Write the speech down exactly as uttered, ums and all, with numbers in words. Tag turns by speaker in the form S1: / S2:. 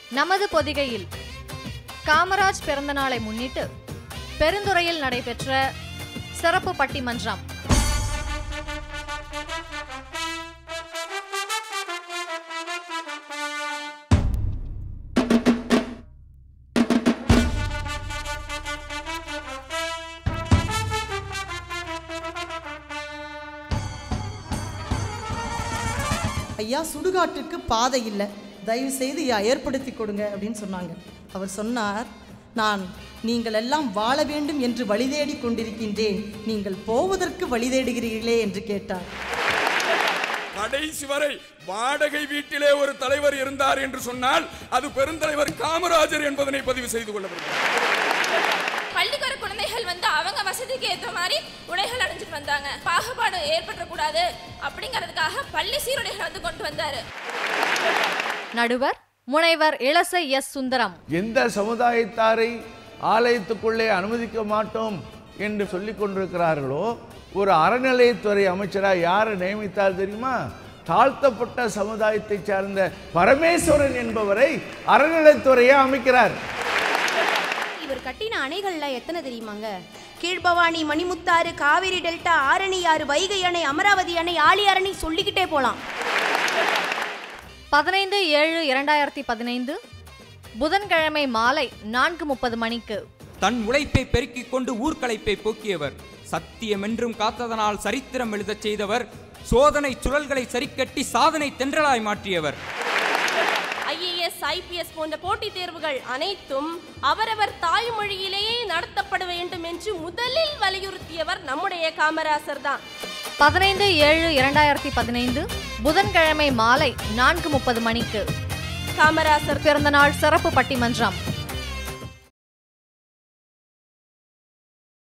S1: நமது பொதிகையில் காமராஜ் பிறந்தநாளை முன்னிட்டு பெருந்துறையில் நடைபெற்ற சிறப்பு பட்டிமன்றம்.
S2: ஐயா, சுடுகாட்டுக்கு பாதை இல்லை, தயவு செய்து ஏற்படுத்தி கொடுங்க அப்படின்னு சொன்னாங்க. அவர் சொன்னார், நான் நீங்கள் எல்லாம் வாழ வேண்டும் என்று வழி தேடி கொண்டிருக்கின்றேன், நீங்கள் போவதற்கு வழி தேடுகிறீர்களே என்று கேட்டார்.
S3: கடைசி வரை வாடகை வீட்டிலே ஒரு தலைவர் இருந்தார் என்று சொன்னால் அது பெருந்தலைவர் காமராஜர் என்பதனை பதிவு செய்து கொள்ள வேண்டும்.
S4: பள்ளிக்கூட குழந்தைகள் வந்து அவங்க வசதிக்கு ஏற்ற மாதிரி உடைகள் அணிஞ்சிட்டு வந்தாங்க. பாகுபாடு ஏற்படக்கூடாது அப்படிங்கிறதுக்காக பள்ளி சீருடைகள் வந்து கொண்டு வந்தாரு.
S1: நடுவர் முனைவர் இளசை எஸ் சுந்தரம்.
S5: எந்த சமுதாயத்தாரை ஆலயத்துக்குள்ளே அனுமதிக்க மாட்டோம் என்று சொல்லிக் கொண்டிருக்கிறார்களோ ஒரு அறநிலையத்துறை அமைச்சராக யாரை நியமித்தார் தெரியுமா? தாழ்த்தப்பட்ட சமுதாயத்தை சார்ந்த பரமேஸ்வரன் என்பவரை அறநிலையத்துறையை அமைக்கிறார்.
S6: இவர் கட்டின அணைகள்ல எத்தனை தெரியுமாங்க? கீழ்பவானி, மணிமுத்தாறு, காவிரி டெல்டா, ஆரணி ஆறு, வைகை அணை, அமராவதி அணை, ஆழி அரணி சொல்லிக்கிட்டே போலாம்.
S1: பதினைந்து ஏழு இரண்டாயிரத்தி பதினைந்து புதன்கிழமை மாலை நான்கு முப்பது மணிக்கு
S7: தன் உழைப்பை பெருக்கிக் கொண்டு ஊர்களைப்பை போக்கியவர், சத்தியம் என்றும் காத்ததனால் சரித்திரம் எழுதச் செய்தவர், சோதனை சுழல்களை சரிக்கட்டி சாதனை தென்றலாய் மாற்றியவர்.
S4: ஐஏஎஸ், ஐபிஎஸ் போன்ற போட்டித் தேர்வுகள் அனைத்தும் அவரவர் தாய்மொழியிலேயே நடத்தப்பட வேண்டும் என்று முதலில் வலியுறுத்தியவர் நம்முடைய காமராசர் தான்.
S1: பதினைந்து ஏழு இரண்டாயிரத்தி பதினைந்து புதன்கிழமை மாலை நான்கு முப்பது மணிக்கு
S4: காமராசர்
S1: பிறந்தநாள் சிறப்பு பட்டிமன்றம்.